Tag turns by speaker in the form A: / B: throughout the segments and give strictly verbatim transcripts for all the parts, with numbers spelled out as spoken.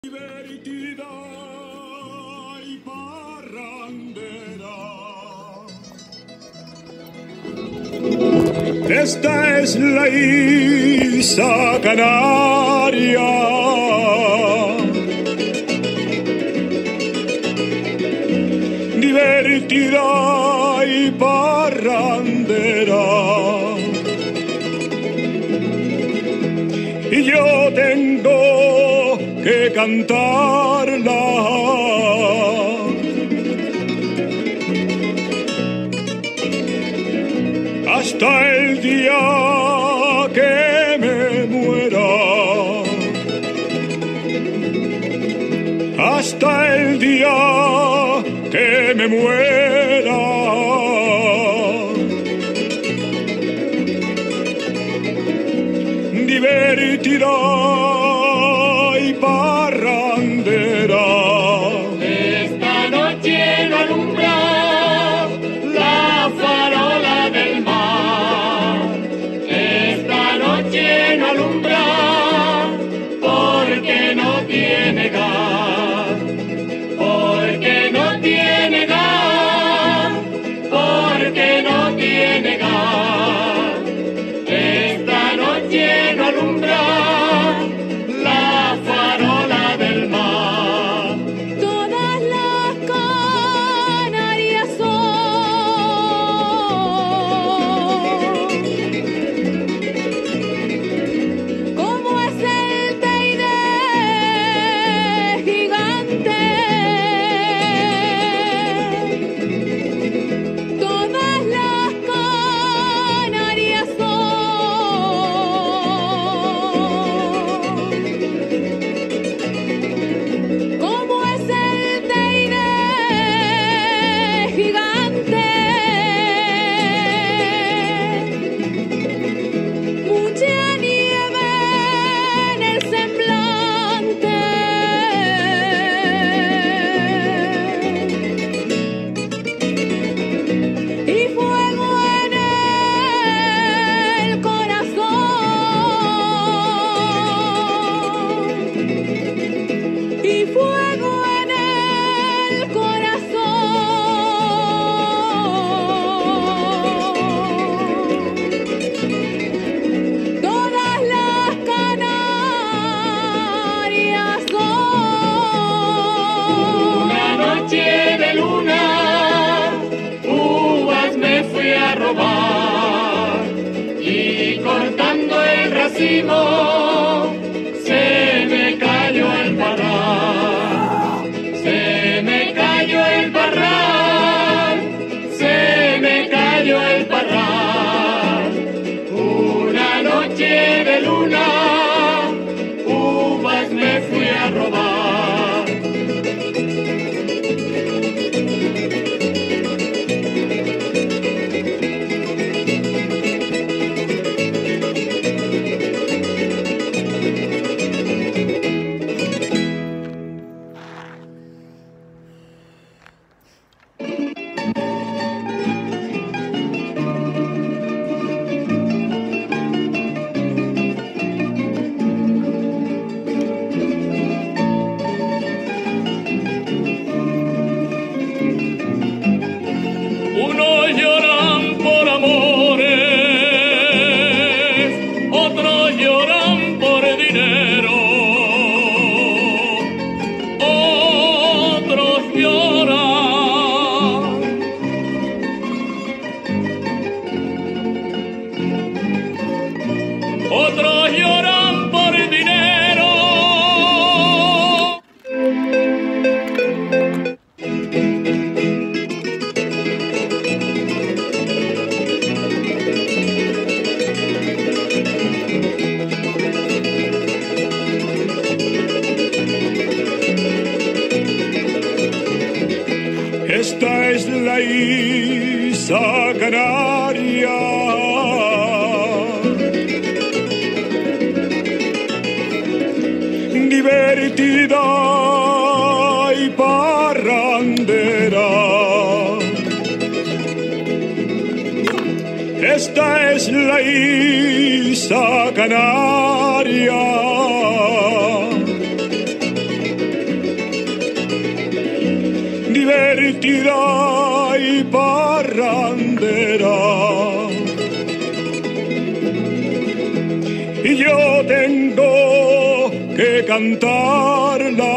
A: Divertida y parrandera. Esta es la isla Canaria. Divertida y parrandera. Y yo tengo que cantarla hasta el día que me muera, hasta el día que me muera. Divertida y parrandera.
B: Esta noche no alumbra la farola del mar. Esta noche no alumbra porque no tiene gas. Porque no tiene gas. Porque no tiene gas. Esta noche no alumbra la farola del mar.
C: Todas las Canarias son como es el Teide gigante. Todas las Canarias son como es el Teide gigante. Mucha nieve en el semblante y fuego en el corazón. Y fuego en el corazón. Todas las Canarias son
B: Una noche de luna, uvas me fui a robar y cortando el racimo se me cayó el parral, se me cayó el parral, se me cayó el parral. Una noche de luna, uvas me fui a robar.
A: Unos lloran por amores, otros lloran por dinero, otros lloran, otros lloran por dinero. Esta es la isla Canaria. Divertida y parrandera. Esta es la isla Canaria. divertida y parrandera. Y yo tengo que cantarla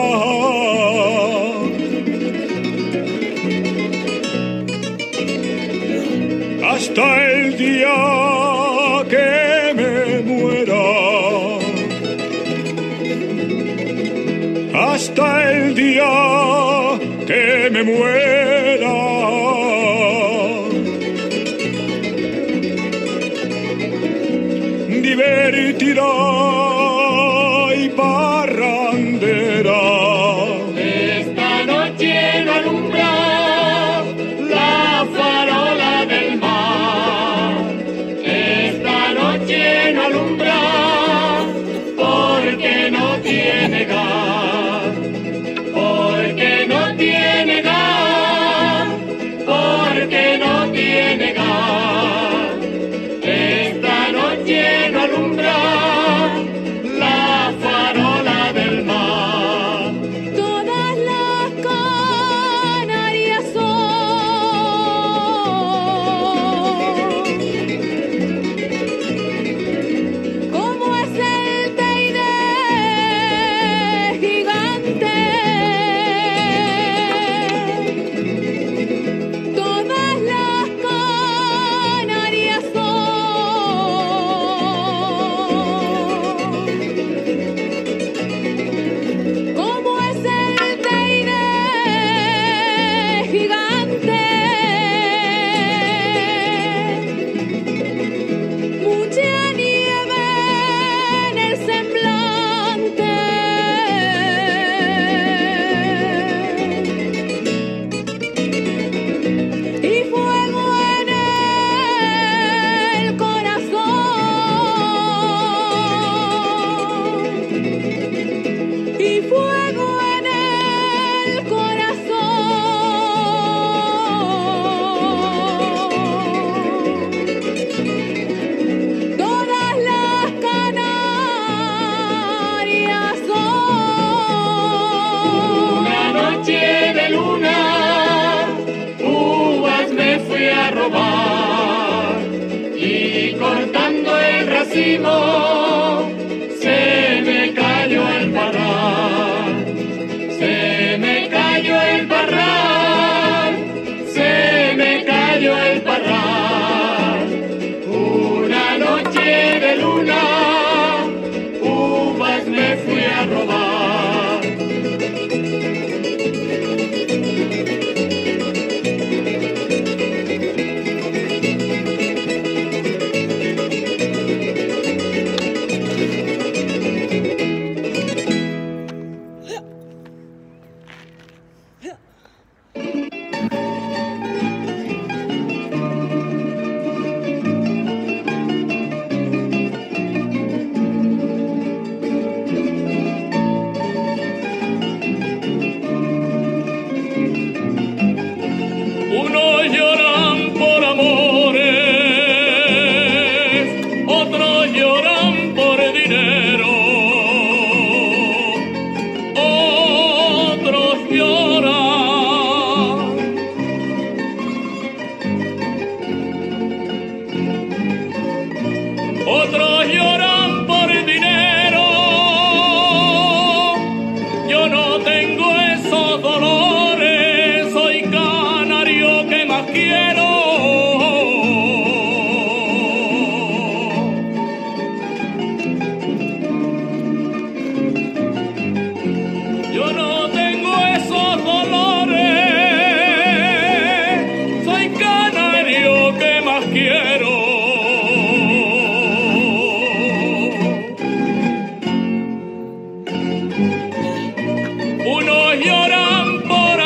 A: hasta el día que me muera, hasta el día que me muera. Divertida y parrandera.
B: Esta noche no alumbra la farola del mar. Esta noche no alumbra porque no tiene gas. Porque no tiene gas. Porque no tiene gas. Esta noche no alumbra la farola del mar.
C: Todas las Canarias son como es el Teide gigante. Todas las Canarias son como es el Teide gigante. Mucha nieve en el semblante y fuego en el corazón, y fuego en el corazón. Todas las Canarias son
B: Una noche de luna, uvas me fui a robar y cortando el racimo se me cayó el parral, se me cayó el parral, se me cayó el parral. Una noche de luna, uvas me fui a robar.
A: Unos lloran por amores, otros lloran por dinero, otros lloran, otros lloran por dinero. Yo no tengo esos dolores, soy canario que más quiero. Yo no tengo esos dolores, soy canario que más quiero. Unos lloran por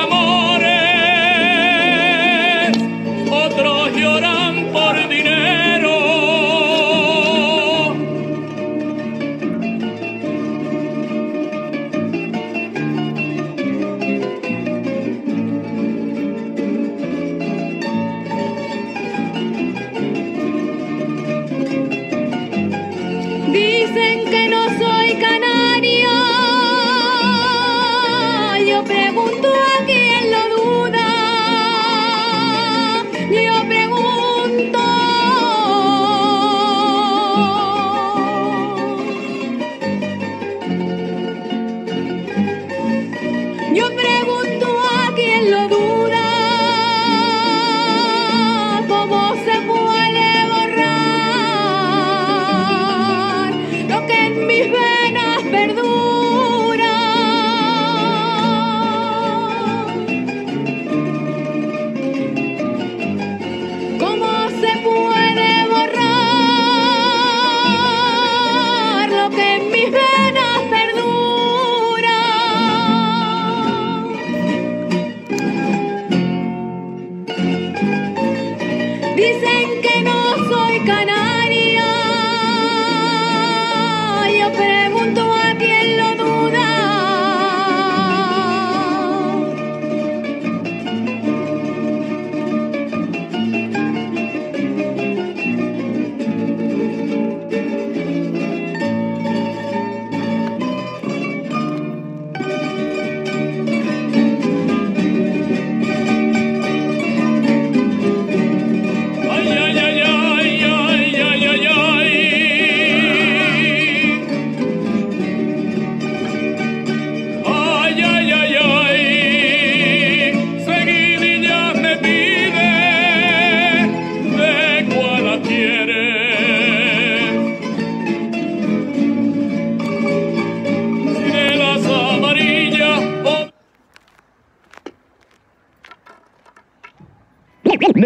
A: amores, otros lloran por dinero.
C: Dicen que no soy canario. Yo pregunto a quién lo duda.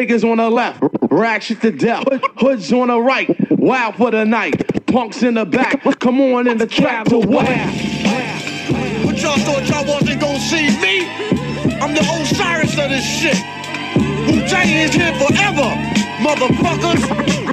D: Niggas on the left, ratchet to death. Hoods on the right, wild for the night. Punks in the back, come on in the trap to what?
E: What y'all thought y'all wasn't gonna see me? I'm the Osiris of this shit. Wu-Tang is here forever, motherfuckers.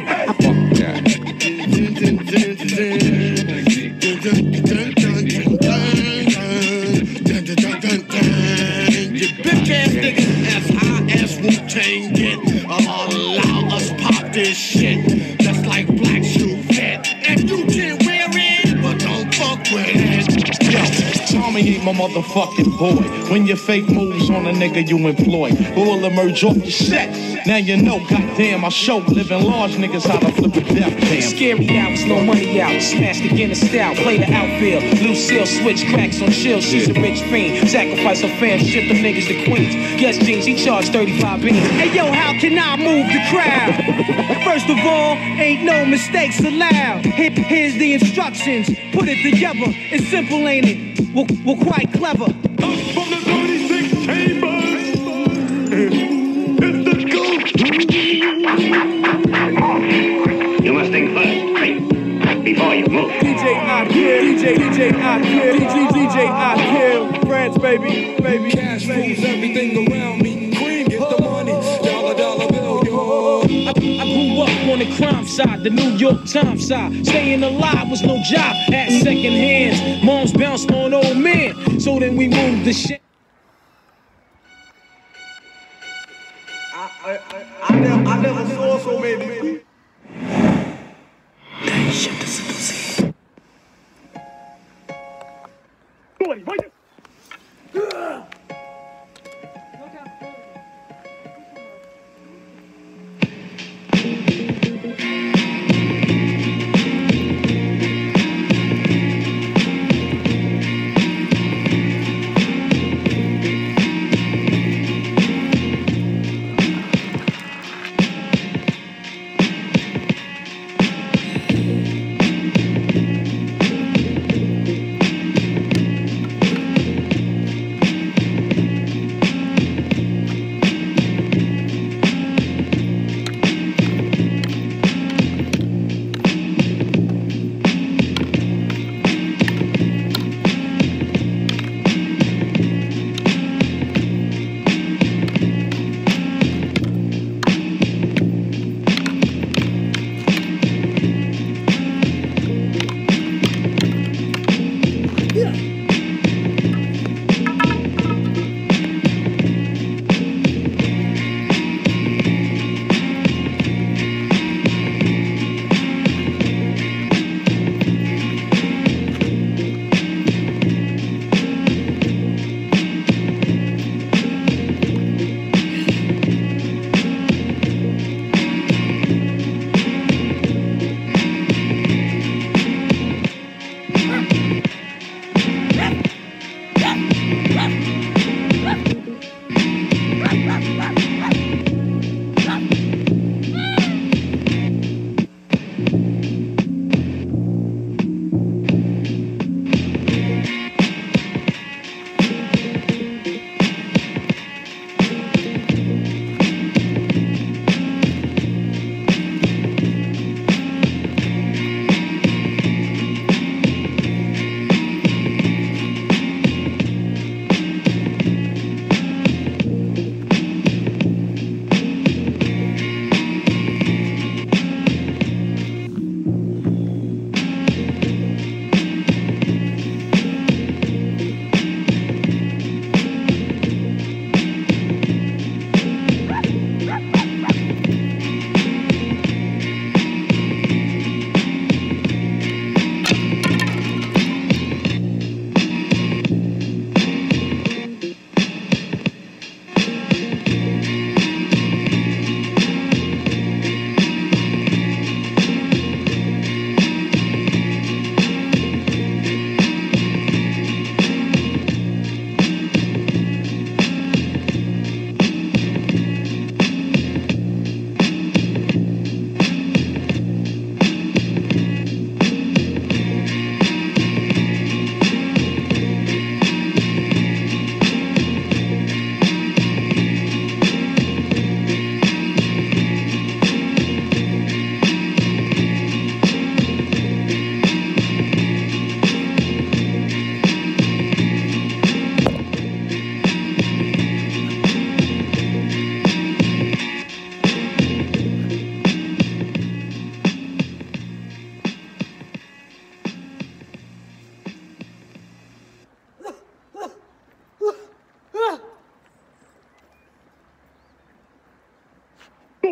E: You bitch ass niggas as high as Wu-Tang get. Allow us pop this shit. Just like Black Shoe Fit. And you can wear it, but don't fuck with it.
D: Yo, Tommy ain't my motherfucking boy. When your fake moves on a nigga you employ, who will emerge off your set? Now you know, goddamn, I show living large niggas how to flip a death jam.
F: Scary hours, no money out. Smash the Guinness style, play the outfield. Lucille switch cracks on chill. She's a rich fiend. Sacrifice her fans, ship them niggas to Queens. Guess jeans, he charged thirty-five beans.
G: Hey yo, how can I move the crowd? First of all, ain't no mistakes allowed. Here- Here's the instructions. Put it together. It's simple, ain't it? We're, we're quite clever.
B: From the thirty-six chambers, it's the scoop.
H: You must think first, right? Before you move.
G: D J I kill, D J, D J I kill, D J, D J I kill. France, baby, baby.
I: Cash rules everything around me. Cream, get the money. Dollar, dollar bill, yo.
F: I, I grew up on the crime side, the New York Times side. Staying alive was no job, had second hands. Moms bounced on old men, so then we moved the shit.
E: I, I, I, never, I never saw so many.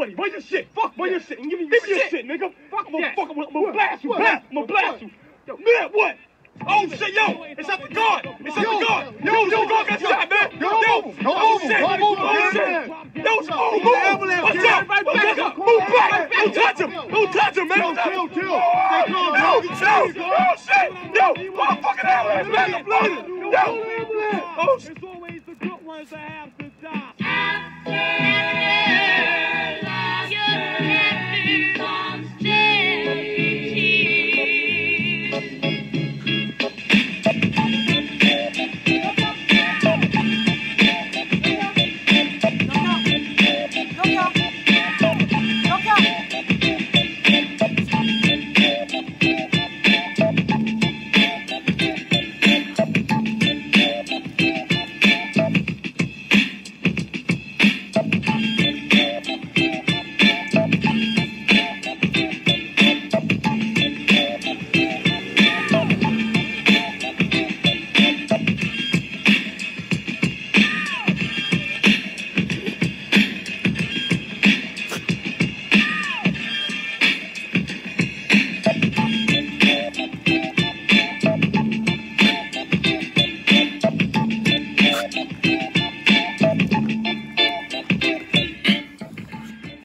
B: money. Run your shit. Fuck Run your shit. And give me your, give me your shit, nigga. Fuck that. Fuck, I'm gonna blast you. Blast. I'm gonna blast you. Yo, man, what? Oh shit, yo! It's at the guard! It's at the guard! Yo, yo, yo, guard got shot, man! Yo, yo! Oh shit! Oh shit! Yo, oh, move! What's up? What's up? Move back! Don't touch him! Don't touch him, man! Yo, chill, chill! Yo, chill! Oh shit! Yo! Motherfucking ambulance, man! I'm bleeding! Yo! Oh shit! It's always the good ones that have to die.